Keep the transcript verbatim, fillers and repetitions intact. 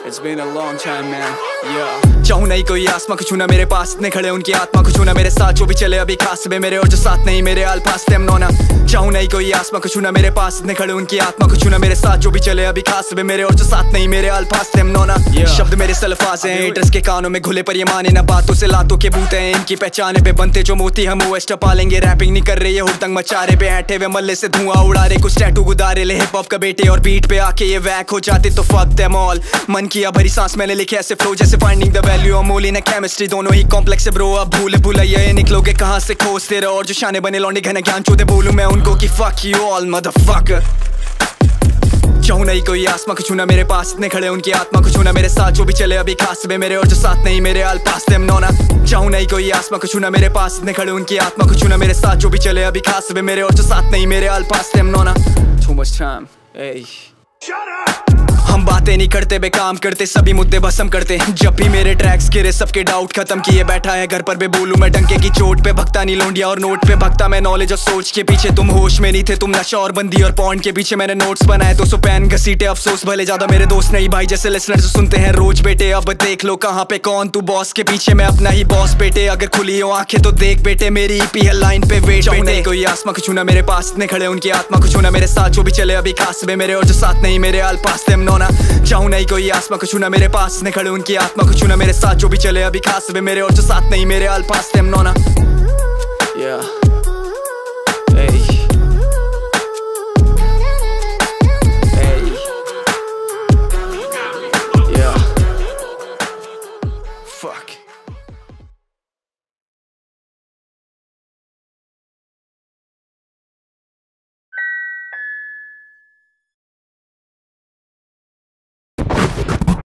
It's been a long time, man. Yeah. चाहूँ नहीं कोई आसमां को छूना मेरे पास, इतने खड़े उनकी आत्मा को छूना मेरे साथ, जो भी चले अभी खास में मेरे और जो साथ नहीं मेरे अल्फाज थे नोना। चाहूँ नहीं कोई आसमां को छूना मेरे पास, इतने खड़े उनकी आत्मा को छूना मेरे साथ, जो भी चले अभी खास में मेरे और जो साथ नहीं मेरे अल्फाज थे नोना। शब्द मेरे सल्फाज हैं, इंटरेस्ट के कानों में घुले पर ये माने ना बातों से लातों के बूते हैं, इनकी पहचाने पे बनते जो मोती हम वेस्ट पालेंगे। रैपिंग नहीं कर रहे ये हुड़दंग मचारे पे ऐठे वे मल्ले से धुआं उड़ा रहे, कुछ टैटू गुदारे ले हिप हॉप का बेटे और बीट पे आके ये वैक हो जाते तो फक देम ऑल। मन किया भरी सांस मैंने लिखे ऐसे फ्लो जैसे फाइंडिंग द वैल्यू ऑफ मोली ना केमिस्ट्री, दोनों ही कॉम्प्लेक्स है ब्रो। अब भूले भूलैया ये निकलोगे कहाँ से खोज तेरा, और जो शाने बने लौंडे घना ज्ञान चोदे बोलूं मैं उनको कि फक यू ऑल मदरफकर। चाहूँ नहीं कोई आसमां को छूना मेरे पास, इतने खड़े उनकी आत्मा को छूना मेरे साथ, जो भी चले अभी खास में मेरे और जो साथ नहीं मेरे अल्फाज थे नोना। चाहूँ नहीं कोई आसमां को छूना मेरे पास, इतने खड़े उनकी आत्मा को छूना मेरे साथ, जो भी चले अभी खास में मेरे और जो साथ नहीं मेरे अल्फाज थे नोना। Too much time, hey. Shut up! हम बातें नहीं करते बेकाम करते सभी मुद्दे भस्म करते, जब भी मेरे ट्रैक्स गिरे सबके डाउट खत्म किए बैठा है घर पर बे बोलूं मैं डंके की चोट पे, भगता नहीं लोंडिया और नोट पे भगता मैं नॉलेज और सोच के पीछे। तुम होश में नहीं थे, तुम नशा और बंदी और पॉन्ड के पीछे, मैंने नोट्स बनाए दो सौ पैन घसीटे अफसोस भले ज्यादा मेरे दोस्त नहीं भाई जैसे लिसनर जो सुनते हैं रोज बेटे। अब देख लो कहाँ पे कौन तू बॉस के पीछे मैं अपना ही बॉस बेटे, अगर खुली हो आंखें तो देख बेटे मेरी ईपी है लाइन पे वेट बेटे। कोई आसमां को छूना मेरे पास, इतने खड़े उनकी आत्मा को छूना मेरे साथ, जो भी चले अभी खास में मेरे और जो साथ नहीं मेरे अल्फाज थे नोना। चाहूँ नहीं कोई आसमां को छूना मेरे पास, इतने खड़े उनकी आत्मा को छूना मेरे साथ, जो भी चले अभी खास में मेरे और जो साथ नहीं मेरे अल्फाज थे नोना। Yeah.